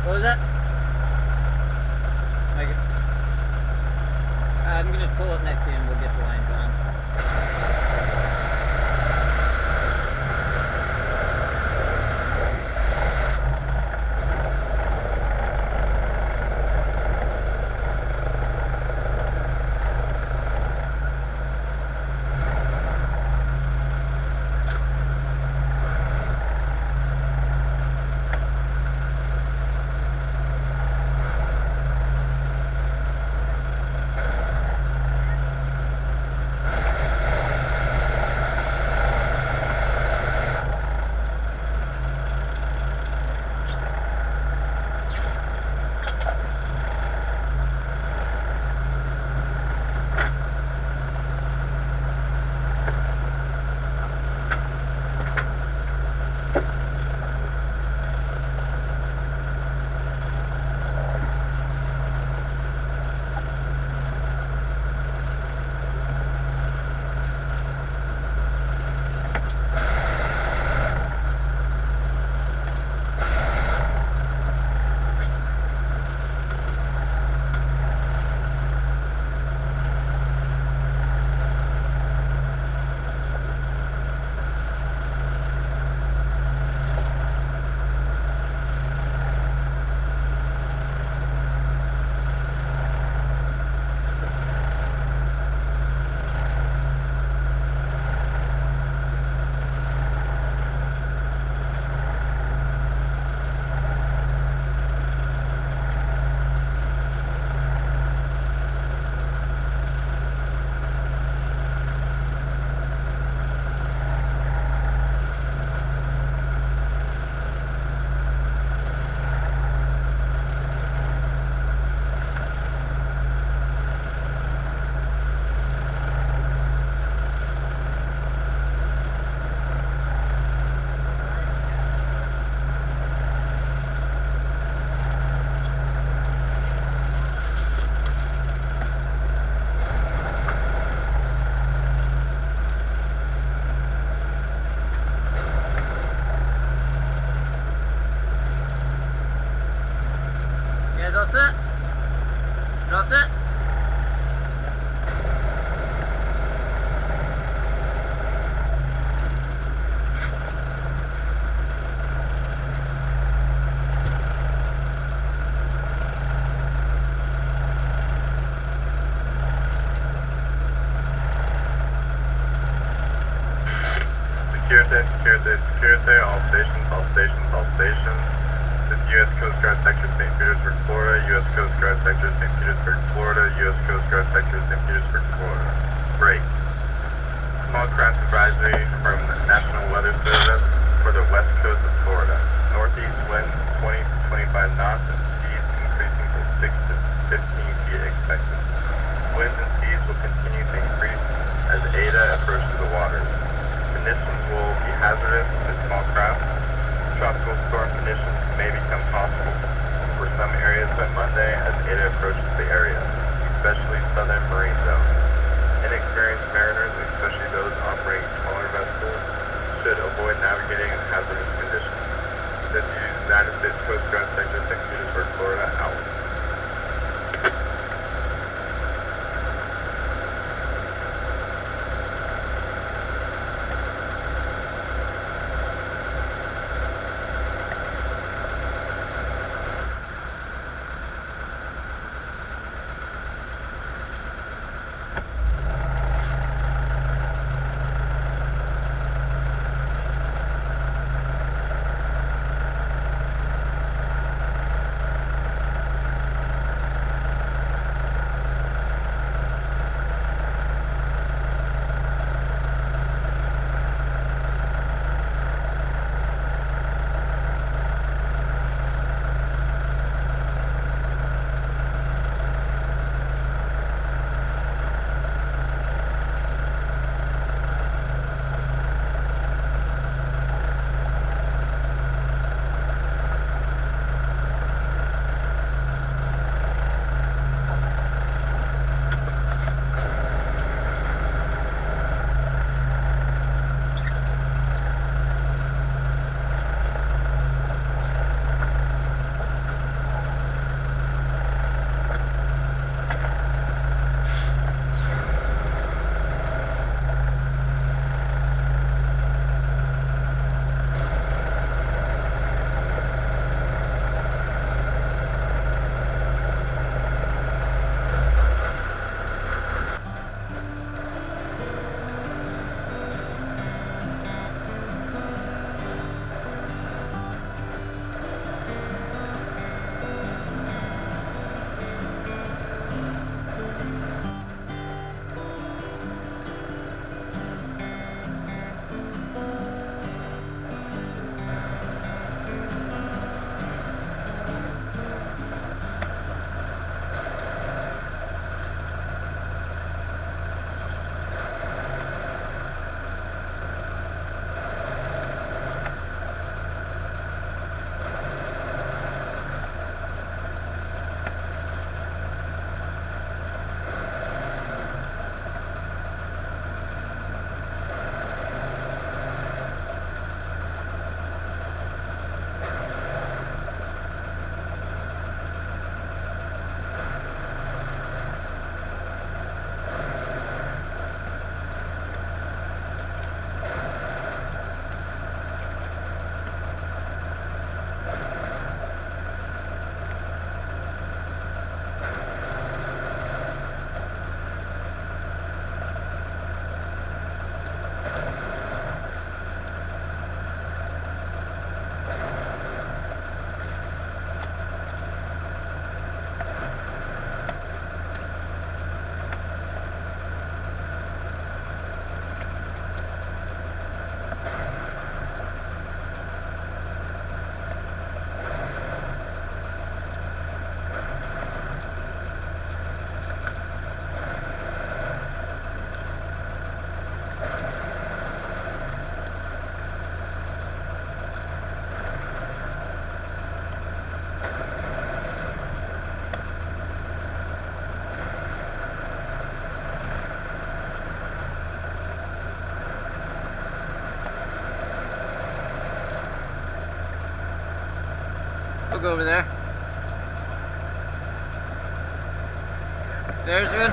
What was that? Make it. I'm gonna pull up next to you and we'll get the lines on. Security, all stations. This is U.S. Coast Guard Sector St. Petersburg, Florida, U.S. Coast Guard Sector St. Petersburg, Florida, U.S. Coast Guard Sector St. Petersburg, Florida. Break. Small craft advisory from the National Weather Service for the west coast of Florida. Northeast winds 20 to 25 knots and speeds increasing to 6 to 15 feet expected. Winds and seas will continue to increase as Ada approaches the waters. Conditions will be hazardous to small craft. Tropical storm conditions may become possible for some areas by Monday as Ada approaches the area, especially southern marine zones. Inexperienced mariners, especially those operating smaller vessels, should avoid navigating in hazardous conditions. This is United States Coast Guard Sector St. Petersburg, Florida, out. I'll go over there. There's good.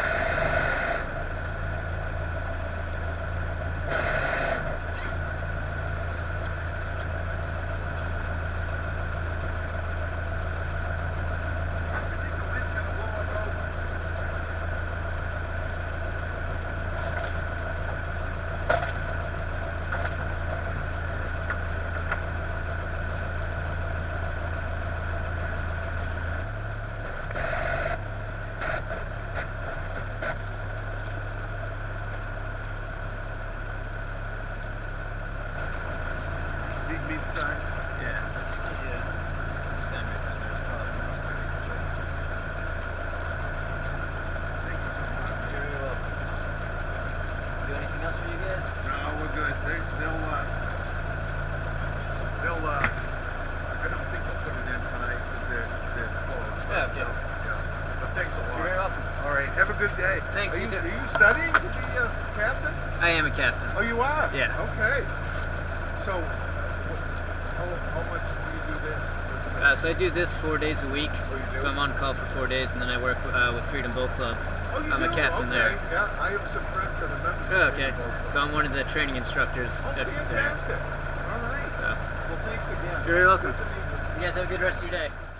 Big sign? Yeah. Stand right down there. Thank you so much. You're very welcome. Do anything else for you guys? No, we're good. I don't think they'll put it in tonight because they're closed. Yeah, okay. Yeah. But thanks a lot. You're very welcome. All right. Have a good day. Thanks, you too. Are you studying to be a captain? I am a captain. Oh, you are? Yeah. Okay. So, how much do you do this? So I do this 4 days a week. Oh, you do? So I'm on call for 4 days, and then I work with Freedom Boat Club. Oh, you I'm a do? captain okay. there. Yeah, I have some friends that are members Oh, of okay. Freedom Boat Club. So I'm one of the training instructors Oh, there. fantastic. All right. So, Well, thanks again. you're very welcome. Good to meet you. You guys have a good rest of your day.